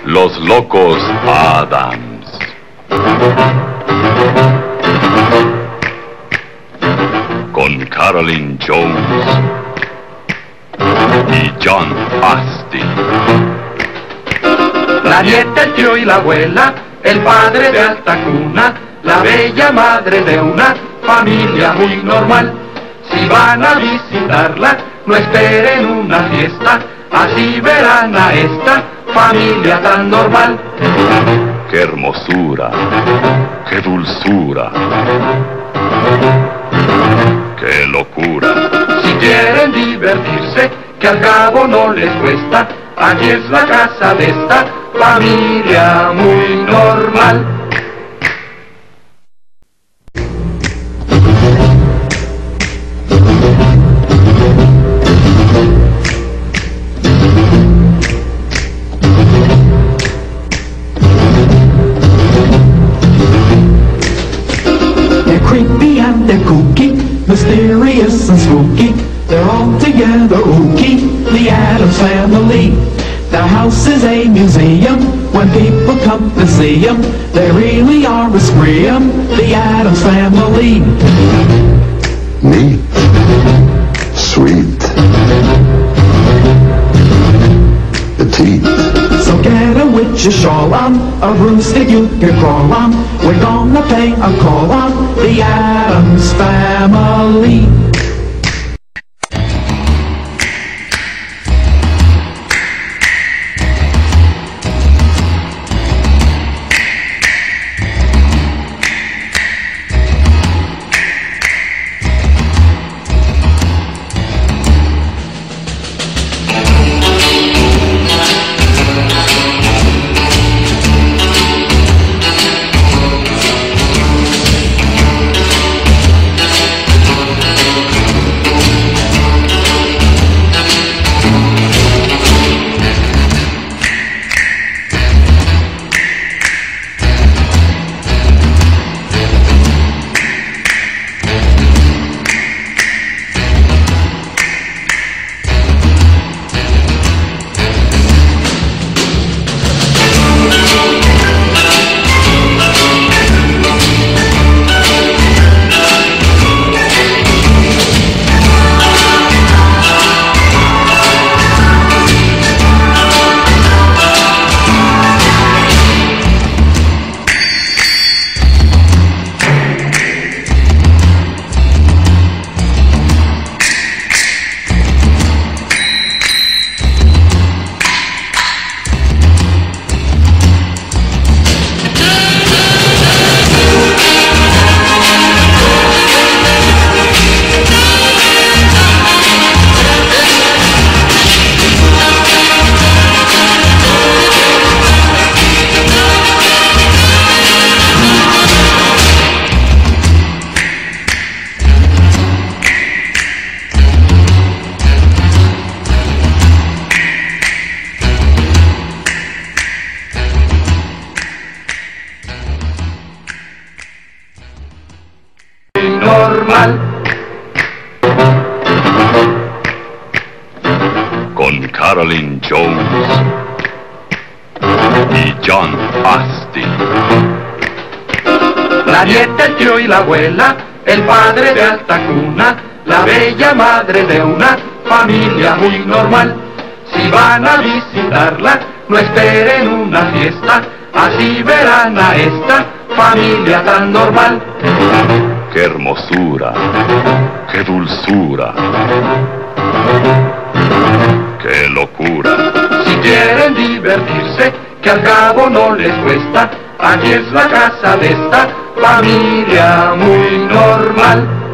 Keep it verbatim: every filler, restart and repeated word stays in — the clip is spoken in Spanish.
Los Locos Adams. Con Carolyn Jones y John Astin. La nieta, el tío y la abuela, el padre de alta cuna, la bella madre de una familia muy normal. Si van a visitarla, no esperen una fiesta, así verán a esta familia tan normal. ¡Qué hermosura! ¡Qué dulzura! ¡Qué locura! Si quieren divertirse, que al cabo no les cuesta, aquí es la casa de esta familia muy normal. They're creepy and they're kooky, mysterious and spooky. They're all together ooky, the Addams Family. Their house is a museum, when people come to see them, they really are a scream, the Addams Family. Neat. Sweet. Petite. So get a witch's shawl on, a broomstick you can crawl on. We're gonna pay a call on the Addams Family. Normal. Con Carolyn Jones y John Astin. La nieta, el tío y la abuela, el padre de alta cuna, la bella madre de una familia muy normal. Si van a visitarla, no esperen una fiesta, así verán a esta familia tan normal. ¡Qué hermosura! ¡Qué dulzura! ¡Qué locura! Si quieren divertirse, que al cabo no les cuesta, aquí es la casa de esta familia muy normal.